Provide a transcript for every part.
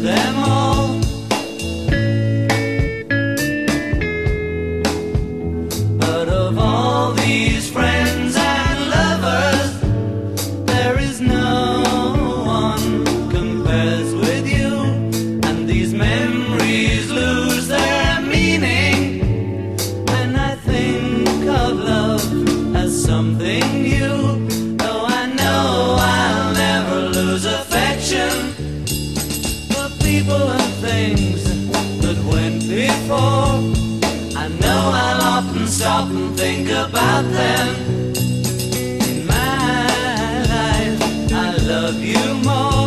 them all. But of all these friends and lovers, there is no one compares with you. And these memories lose their meaning when I think of love as something new. Though I know I'll never lose affection for people and things that went before. I know I'll often stop and think about them. In my life, I love you more.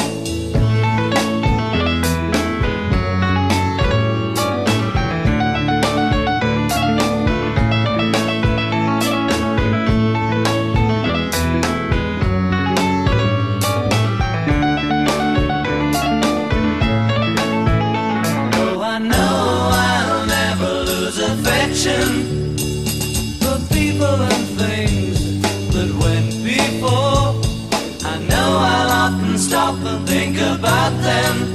Though I know I'll never lose affection for people and things that went before. I know I'll often stop and think about them.